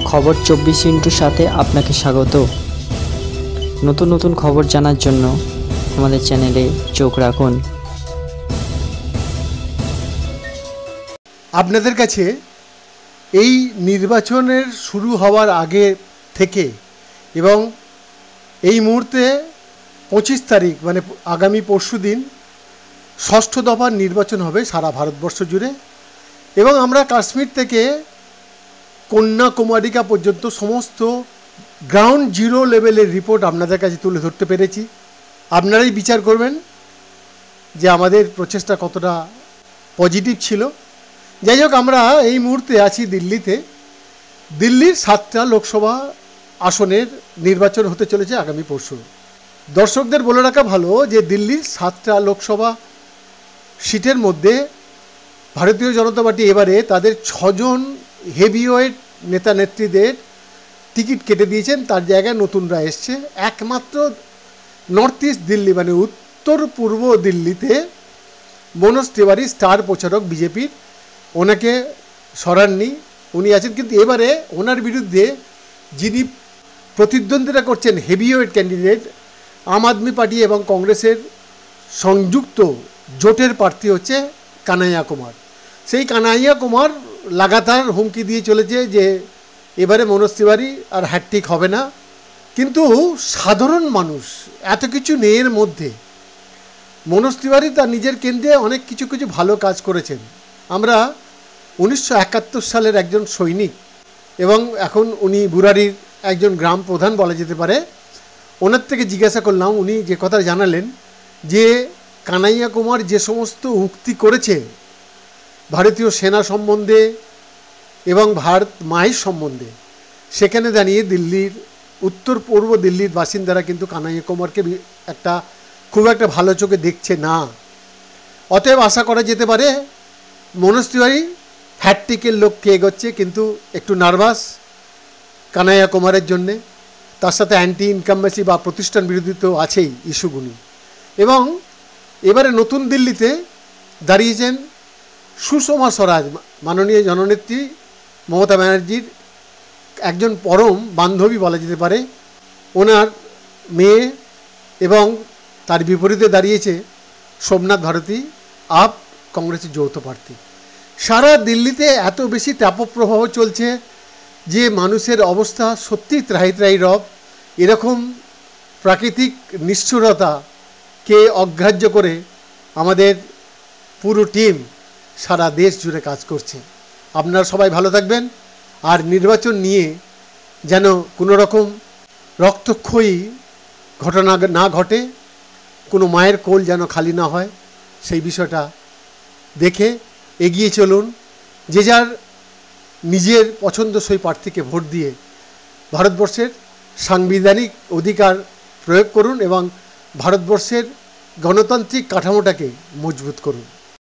খবর 24 সাথে আপনাকে স্বাগত। নতুন নতুন খবর জানার জন্য আমাদের চ্যানেলে চোখ রাখুন। আপনাদের কাছে এই নির্বাচনের শুরু হওয়ার আগে থেকে এবং এই মুহূর্তে 25 তারিখ মানে আগামী পরশুদিন ষষ্ঠ দফার নির্বাচন হবে সারা ভারতবর্ষ জুড়ে, এবং আমরা কাশ্মীর থেকে কন্যাকুমারিকা পর্যন্ত সমস্ত গ্রাউন্ড জিরো লেভেলের রিপোর্ট আপনাদের কাছে তুলে ধরতে পেরেছি। আপনারাই বিচার করবেন যে আমাদের প্রচেষ্টা কতটা পজিটিভ ছিল। যাই হোক, আমরা এই মুহূর্তে আছি দিল্লিতে। দিল্লির 7টা লোকসভা আসনের নির্বাচন হতে চলেছে আগামী পরশু। দর্শকদের বলে রাখা ভালো যে দিল্লির 7টা লোকসভা সিটের মধ্যে ভারতীয় জনতা পার্টি এবারে তাদের 6 জন হেভিওয়েট নেতা নেত্রীদের টিকিট কেটে দিয়েছেন। তার জায়গায় নতুনরা এসছে। একমাত্র নর্থ ইস্ট দিল্লি মানে উত্তর পূর্ব দিল্লিতে মনোজ তিওয়ারি স্টার প্রচারক বিজেপির, ওনাকে সরাননি, উনি আছেন। কিন্তু এবারে ওনার বিরুদ্ধে যিনি প্রতিদ্বন্দ্বিতা করছেন হেভিওয়েট ক্যান্ডিডেট, আম আদমি পার্টি এবং কংগ্রেসের সংযুক্ত জোটের প্রার্থী হচ্ছে কানাইয়া কুমার। সেই কানাইয়া কুমার লাগাতার হুমকি দিয়ে চলেছে যে এবারে মনোজ তিওয়ারি আর হ্যাট্রিক হবে না। কিন্তু সাধারণ মানুষ এত কিছু নেই এর মধ্যে। মনোজ তিওয়ারি তার নিজের কেন্দ্রে অনেক কিছু ভালো কাজ করেছেন। আমরা 1971 সালের একজন সৈনিক এবং এখন উনি বুরারির একজন গ্রাম প্রধান বলা যেতে পারে। ওনার থেকে জিজ্ঞাসা করলাম, উনি যে কথা জানালেন যে কানাইয়া কুমার যে সমস্ত উক্তি করেছে ভারতীয় সেনা সম্বন্ধে এবং ভারত মায়ের সম্বন্ধে, সেখানে দাঁড়িয়ে দিল্লির উত্তর পূর্ব দিল্লির বাসিন্দারা কিন্তু কানাইয়া কুমারকে খুব একটা ভালো চোখে দেখছে না। অতএব আশা করা যেতে পারে মনোজ তিওয়ারি হ্যাট্রিকের লক্ষ্যে এগোচ্ছে, কিন্তু একটু নার্ভাস কানাইয়া কুমারের জন্যে। তার সাথে অ্যান্টি ইনকামবেন্সি বা প্রতিষ্ঠান বিরোধী তো আছেই ইস্যুগুলি। এবং এবারে নতুন দিল্লিতে দাঁড়িয়েছেন সুষমা স্বরাজ, মাননীয় জননেত্রী মমতা ব্যানার্জির একজন পরম বান্ধবী বলা যেতে পারে, ওনার মেয়ে। এবং তার বিপরীতে দাঁড়িয়েছে সোমনাথ ভারতী, আপ কংগ্রেসের যৌথ প্রার্থী। সারা দিল্লিতে এত বেশি তাপপ্রবাহ চলছে যে মানুষের অবস্থা সত্যি ত্রাহি রব। এরকম প্রাকৃতিক নিষ্ঠুরতাকে অগ্রাহ্য করে আমাদের পুরো টিম সারা দেশ জুড়ে কাজ করছে। আপনারা সবাই ভালো থাকবেন, আর নির্বাচন নিয়ে যেন কোনো রকম রক্তক্ষয়ী ঘটনা না ঘটে, কোনো মায়ের কোল যেন খালি না হয়, সেই বিষয়টা দেখে এগিয়ে চলুন। যে যার নিজের পছন্দসই প্রার্থীকে ভোট দিয়ে ভারতবর্ষের সাংবিধানিক অধিকার প্রয়োগ করুন এবং ভারতবর্ষের গণতান্ত্রিক কাঠামোটাকে মজবুত করুন।